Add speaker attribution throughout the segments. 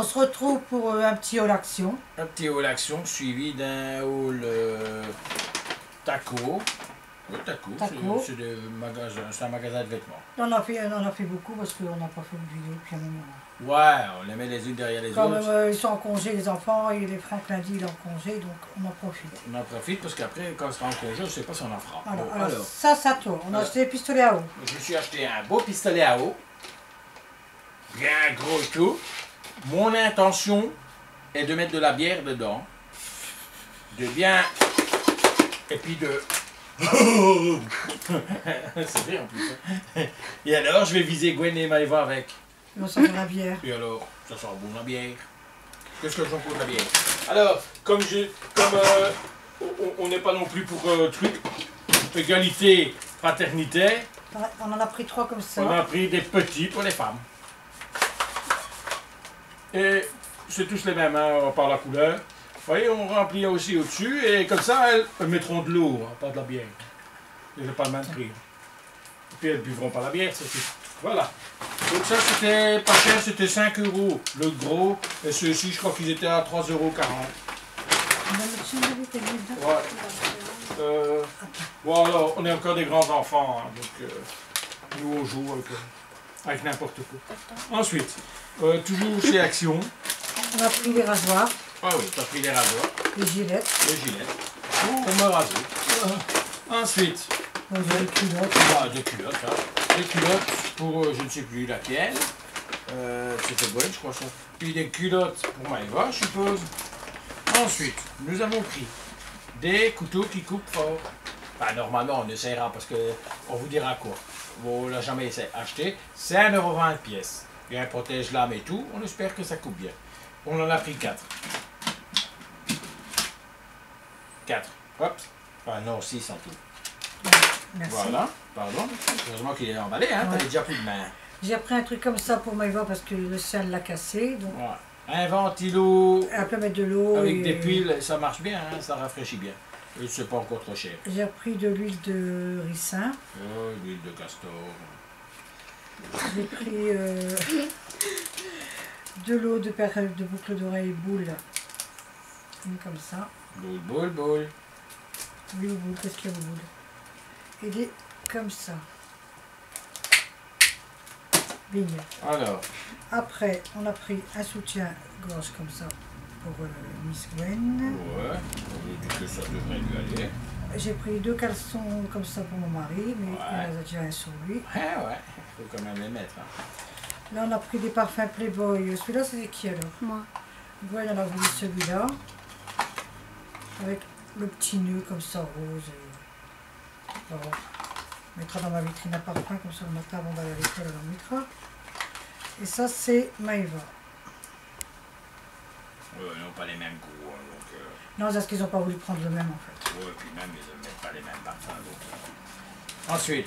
Speaker 1: se retrouve pour un petit haul action.
Speaker 2: Un petit haul action suivi d'un haul Taco. Oui, Taco. C'est un magasin de vêtements.
Speaker 1: On en a fait beaucoup parce qu'on n'a pas fait de vidéo depuis un moment.
Speaker 2: Ouais, on les met les unes derrière les
Speaker 1: Comme
Speaker 2: autres.
Speaker 1: ils sont en congé, les enfants, et les Franck lundi, il est en congé, donc on en profite.
Speaker 2: On en profite parce qu'après, quand on sera en congé, je ne sais pas si on en fera.
Speaker 1: Alors, ça toi. On a acheté des pistolets à eau.
Speaker 2: Je me suis acheté un beau pistolet à eau. Bien gros et tout. Mon intention est de mettre de la bière dedans. De bien... Et puis de... C'est vrai en plus. Hein. Et alors, je vais viser Gwen et Maëva avec.
Speaker 1: On sent de la bière.
Speaker 2: Et alors, ça sent bon la bière. Qu'est-ce que j'en fous de la bière? Alors, comme on n'est pas non plus pour truc, égalité, fraternité,
Speaker 1: On en a pris 3 comme ça.
Speaker 2: on a pris des petits pour les femmes. Et c'est tous les mêmes, hein, par la couleur. Vous voyez, on remplit aussi au-dessus, et comme ça, elles mettront de l'eau, hein, pas de la bière. Et c'est pas le même prix. Et puis elles buvront pas la bière, c'est tout. Voilà. Donc ça, c'était pas cher, c'était 5 € le gros. Et ceux-ci, je crois qu'ils étaient à 3,40 €. Ouais. Bon, alors, on est encore des grands enfants, hein, donc nous, on joue avec n'importe quoi. Ensuite, toujours chez Action.
Speaker 1: On a pris les rasoirs.
Speaker 2: Ah oui, t'as pris les rasoirs.
Speaker 1: Les gilets.
Speaker 2: Les gilets. Pour me raser. Ensuite,
Speaker 1: Des culottes.
Speaker 2: des culottes. Hein. Des culottes pour je ne sais plus laquelle. C'était bon, je crois ça. Puis des culottes pour Maëva, je suppose. Ensuite, nous avons pris des couteaux qui coupent fort. Enfin, normalement, on essaiera parce qu'on vous dira quoi. On l'a jamais acheté. C'est 1,20 € pièce. Il y a un protège-lame et tout. On espère que ça coupe bien. On en a pris 4. 4. Hop. Enfin, non, 6 en tout.
Speaker 1: Merci.
Speaker 2: Voilà. Pardon. Heureusement qu'il est emballé, hein.
Speaker 1: Ouais.
Speaker 2: T'avais déjà plus de main.
Speaker 1: J'ai pris un truc comme ça pour Maëva parce que le sien l'a cassé. Donc
Speaker 2: Voilà. Un ventilo
Speaker 1: elle peut mettre de l'eau.
Speaker 2: avec des piles, ça marche bien, hein, ça rafraîchit bien. Et c'est pas encore trop cher.
Speaker 1: J'ai pris de l'huile de ricin.
Speaker 2: Oh, l'huile de castor.
Speaker 1: J'ai pris de l'eau de boucle d'oreille boule. Une comme ça.
Speaker 2: Boule, boule, boule.
Speaker 1: Oui, au boule, qu'est-ce qu'il y a au boule? Et des comme ça. Bing.
Speaker 2: Alors,
Speaker 1: Après, on a pris un soutien-gorge comme ça pour Miss Gwen.
Speaker 2: ouais, on dit que ça devrait lui aller.
Speaker 1: J'ai pris 2 caleçons comme ça pour mon mari, mais
Speaker 2: Ouais.
Speaker 1: il en a déjà un sur lui.
Speaker 2: Ah ouais, faut quand même les mettre. Hein.
Speaker 1: Là, on a pris des parfums Playboy. Celui-là, c'est qui alors?
Speaker 3: Moi.
Speaker 1: Gwen, elle a voulu celui-là. Avec le petit nœud comme ça, rose. Voilà. On mettra dans ma vitrine à parfum, comme ça le matin avant d'aller à l'école, on en mettra. Et ça, c'est Maëva.
Speaker 2: Ouais, ils n'ont pas les mêmes goûts. Hein, donc,
Speaker 1: Non, c'est parce qu'ils n'ont pas voulu prendre le même en fait.
Speaker 2: ouais, puis même, ils ne mettent pas les mêmes parfums. Donc, ensuite,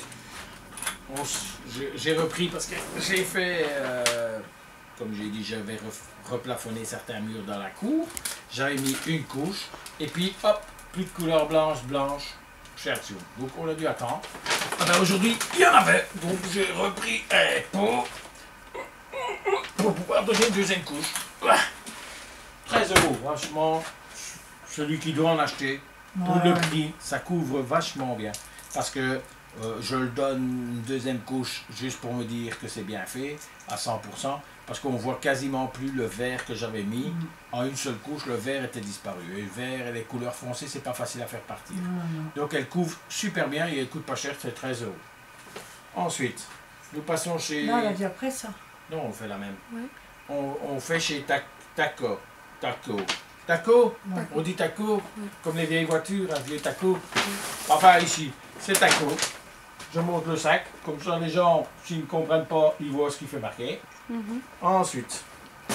Speaker 2: j'ai repris parce que j'ai fait, comme j'ai dit, j'avais replafonné certains murs dans la cour. J'avais mis une couche et puis hop, plus de couleur blanche chez Action. Donc on a dû attendre. Ah ben, aujourd'hui, il y en avait. Donc j'ai repris un pot pour pouvoir donner une deuxième couche. 13 €, franchement, celui qui doit en acheter, pour le prix, ça couvre vachement bien. Parce que je le donne une deuxième couche juste pour me dire que c'est bien fait, à 100%, parce qu'on voit quasiment plus le vert que j'avais mis. En une seule couche, le vert était disparu. Et le vert et les couleurs foncées, c'est pas facile à faire partir. Donc elle couvre super bien et elle coûte pas cher, c'est 13 €. Ensuite, nous passons chez...
Speaker 1: Non, elle a dit après ça.
Speaker 2: Non, on fait la même.
Speaker 3: Ouais.
Speaker 2: On fait chez Taco. Taco,
Speaker 1: Ouais.
Speaker 2: on dit taco, comme les vieilles voitures, un vieux taco. Enfin, ici, c'est taco. Je monte le sac, comme ça les gens, s'ils ne comprennent pas, ils voient ce qu'il fait marquer. Ensuite,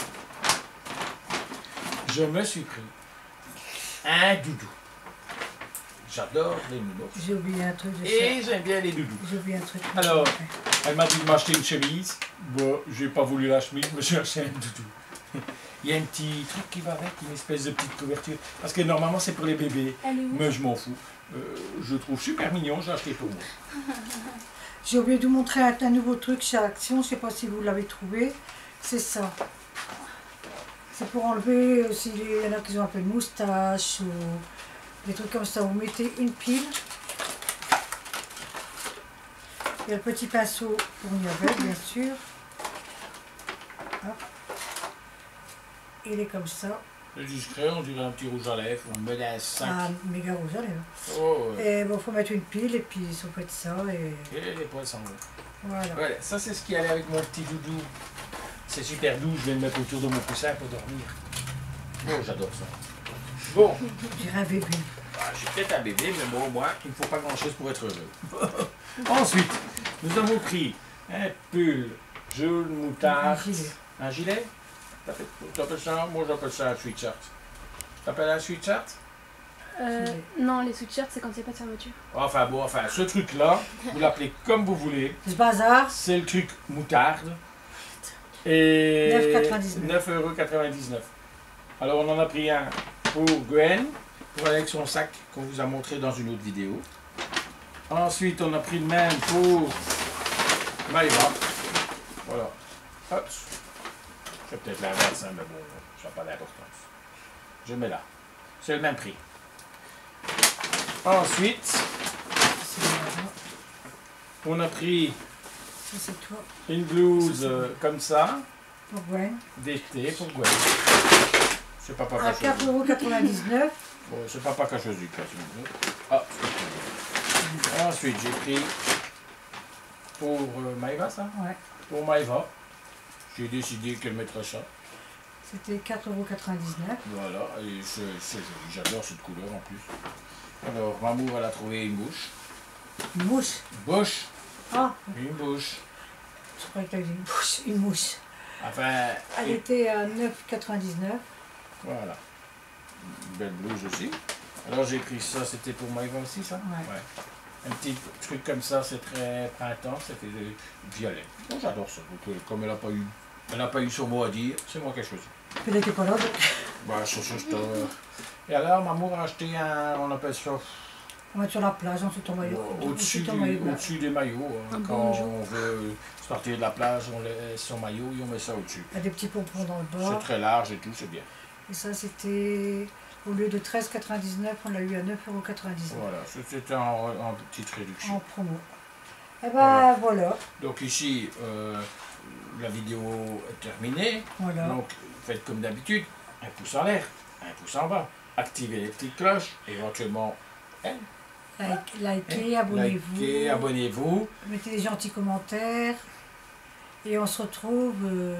Speaker 2: je me suis pris un doudou. J'adore les nounours.
Speaker 1: J'ai oublié un truc.
Speaker 2: Et j'aime bien les doudous.
Speaker 1: J'ai oublié un truc.
Speaker 2: Alors, elle m'a dit de m'acheter une chemise. Bon, j'ai pas voulu la chemise, mais j'ai acheté un doudou. Il y a un petit truc qui va avec, une espèce de petite couverture. Parce que normalement, c'est pour les bébés.
Speaker 3: Elle est où?
Speaker 2: Mais je m'en fous. Je le trouve super mignon, j'ai acheté pour moi.
Speaker 1: J'ai oublié de vous montrer un nouveau truc chez Action. Je ne sais pas si vous l'avez trouvé. C'est ça. C'est pour enlever aussi, il y en a qui ont un peu de moustache ou des trucs comme ça. Vous mettez une pile. Il y a le petit pinceau pour y avec, bien sûr. Hop. Il est comme ça.
Speaker 2: C'est discret, on dirait un petit rouge à lèvres, on met dans un sac.
Speaker 1: Ah, méga rouge à lèvres.
Speaker 2: Oh, ouais.
Speaker 1: Et bon, il faut mettre une pile et puis vous faites ça et
Speaker 2: Et les poils s'en vont.
Speaker 1: voilà.
Speaker 2: Voilà, ça c'est ce qui allait avec mon petit doudou. C'est super doux, je vais le mettre autour de mon coussin pour dormir. Oh, j'adore ça. Bon,
Speaker 1: J'irai un bébé.
Speaker 2: j'ai peut-être un bébé, mais bon, moi, il ne faut pas grand-chose pour être heureux. Ensuite, nous avons pris un pull jaune moutarde.
Speaker 1: Un gilet.
Speaker 2: Un gilet? T'appelles ça? Moi, j'appelle ça un sweatshirt. T'appelles un sweatshirt?
Speaker 3: Non, les sweatshirts, c'est quand il n'y a pas de fermeture.
Speaker 2: Enfin bon, ce truc-là, vous l'appelez comme vous voulez.
Speaker 1: Ce bazar,
Speaker 2: C'est le truc moutarde. Et
Speaker 1: 9,99
Speaker 2: 9,99 €. Alors on en a pris un pour Gwen, pour aller avec son sac qu'on vous a montré dans une autre vidéo. Ensuite on a pris le même pour Maïva. Voilà. Hop. C'est peut-être l'inverse, hein, mais bon, ça n'a pas d'importance. Je mets là. C'est le même prix. Ensuite,
Speaker 1: c'est là.
Speaker 2: on a pris
Speaker 1: Ça c'est toi.
Speaker 2: une blouse comme ça,
Speaker 1: Pour Gwen.
Speaker 2: d'été pour Gwen. C'est papa
Speaker 1: À
Speaker 2: qui a choisi.
Speaker 1: 4,99 €.
Speaker 2: Bon, c'est papa qui a choisi. Quoi, si vous voulez. Ah, c'est bon. Ensuite, j'ai pris pour Maïva, ça?
Speaker 1: Ouais.
Speaker 2: Pour Maïva, j'ai décidé qu'elle mettrait ça.
Speaker 1: C'était 4,99 €.
Speaker 2: Voilà, et c'est joli. J'adore cette couleur en plus. Alors, Mamour, elle a trouvé une bouche.
Speaker 1: Une mouche.
Speaker 2: Une bouche.
Speaker 1: Ah,
Speaker 2: Une bouche.
Speaker 1: je croyais que tu avais dit une mouche. Une mouche.
Speaker 2: Enfin,
Speaker 1: Elle était à 9,99 €.
Speaker 2: voilà. Une belle blouse aussi. Alors, j'ai pris ça, c'était pour Maïva aussi, ça?
Speaker 1: Ouais.
Speaker 2: Un petit truc comme ça, c'est très printemps, ça fait violet. Bon, j'adore ça. Donc, comme elle n'a pas eu son mot à dire, c'est moi qui ai choisi.
Speaker 1: Elle n'était pas là. Donc.
Speaker 2: Bah, ça, Et alors, Mamour a acheté on appelle ça,
Speaker 1: On va mettre sur la plage, en dessous de ton maillot.
Speaker 2: au-dessus
Speaker 1: de ton maillot de bain.
Speaker 2: des maillots. Hein.
Speaker 3: Un
Speaker 2: Quand
Speaker 3: bonjour.
Speaker 2: on veut sortir de la plage, on laisse son maillot et on met ça au-dessus.
Speaker 1: Il y a des petits pompons dans le
Speaker 2: C'est
Speaker 1: bas.
Speaker 2: très large et tout, c'est bien.
Speaker 1: Et ça, c'était au lieu de 13,99 €, on l'a eu à 9,99 €.
Speaker 2: Voilà, c'était en petite réduction.
Speaker 1: En promo. Et ben voilà.
Speaker 2: Donc ici, la vidéo est terminée.
Speaker 1: Voilà.
Speaker 2: Donc, faites comme d'habitude, un pouce en l'air, un pouce en bas. Activez les petites cloches, éventuellement,
Speaker 1: Likez, abonnez-vous.
Speaker 2: likez, abonnez-vous.
Speaker 1: Mettez des gentils commentaires. Et on se retrouve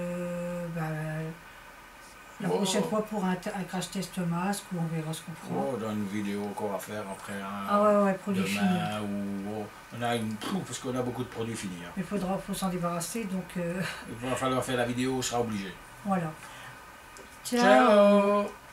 Speaker 1: la prochaine fois pour un crash test masque où on verra ce qu'on fera.
Speaker 2: Oh, dans une vidéo qu'on va faire après
Speaker 1: Ah ouais, produit fini.
Speaker 2: demain, ou on a parce qu'on a beaucoup de produits finis. Hein.
Speaker 1: Il faut s'en débarrasser, donc
Speaker 2: Il va falloir faire la vidéo, on sera obligé.
Speaker 1: voilà.
Speaker 2: Ciao.